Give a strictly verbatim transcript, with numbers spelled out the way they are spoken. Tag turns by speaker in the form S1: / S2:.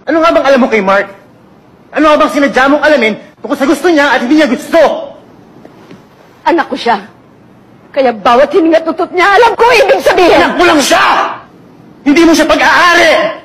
S1: Ano nga bang alam mo kay Mark? Ano nga bang sinadya mong alamin tungkol sa gusto niya at hindi niya gusto?
S2: Anak ko siya. Kaya bawat hininga tutot niya, alam ko ibig sabihin!
S1: Anak mo lang siya! Hindi mo siya pag-aari!